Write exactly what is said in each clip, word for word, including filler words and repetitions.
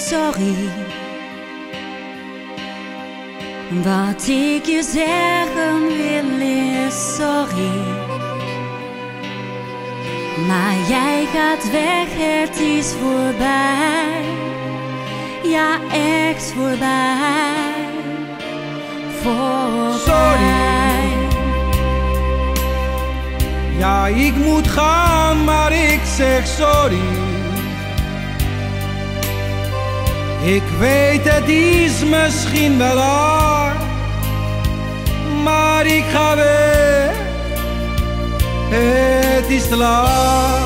sorry. Wat ik je zeggen wil is sorry. Maar jij gaat weg, het is voorbij. Ja, echt voorbij. Voorbij. Sorry. Ja, ik moet gaan, maar ik zeg sorry. Ik weet het is misschien wel hard, maar ik ga weg, het is te laat.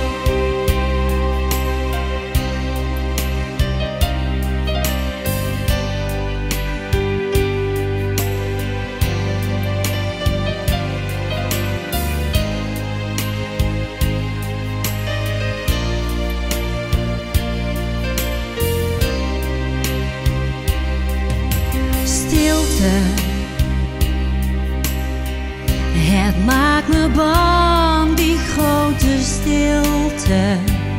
Het maakt me bang, die grote stilte.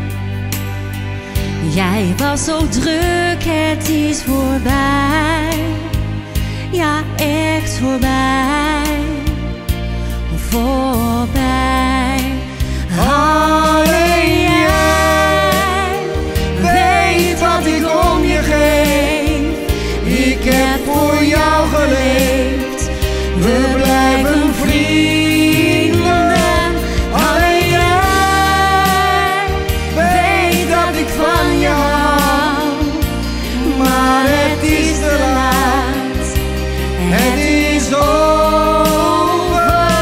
Jij was zo druk, het is voorbij. Ja, echt voorbij. Voorbij. Alleen jij weet wat ik om je geef. Ik heb voor jou geleefd. We blijven vrienden. Alleen jij weet dat ik van je hou. Maar het is te laat. Het is over.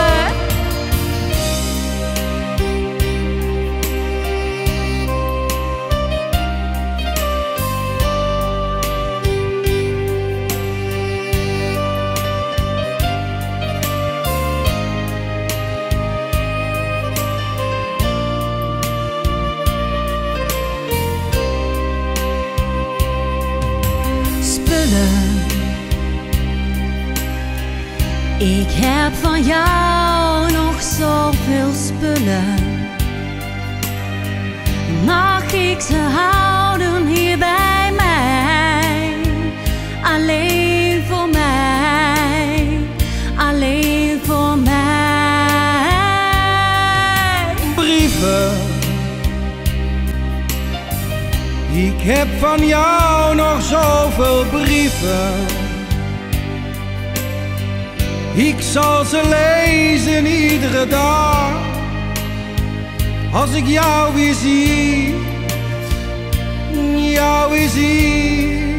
Ik heb van jou nog zoveel spullen. Mag ik ze houden hier bij mij? Alleen voor mij, alleen voor mij. Brieven. Ik heb van jou nog zoveel brieven. Ik zal ze lezen iedere dag. Als ik jou weer zie, jou weer zie.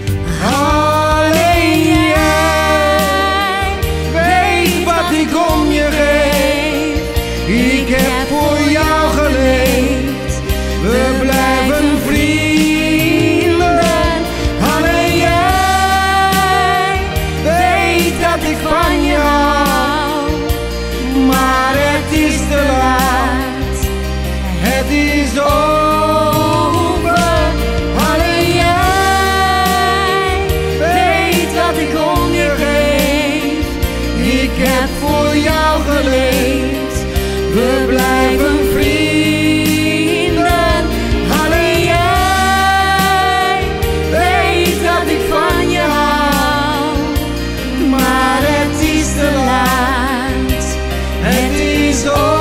Alleen jij weet wat ik om je geef. Ik heb voor jou geleefd. We blijven vrienden. Alleen jij weet dat ik van je hou. Maar het is te laat. Het is over. Alleen jij weet wat ik om je geef. Ik heb voor jou geleefd. We blijven vrienden. Alleen jij weet dat ik van je hou. Maar het is te laat. Het is over.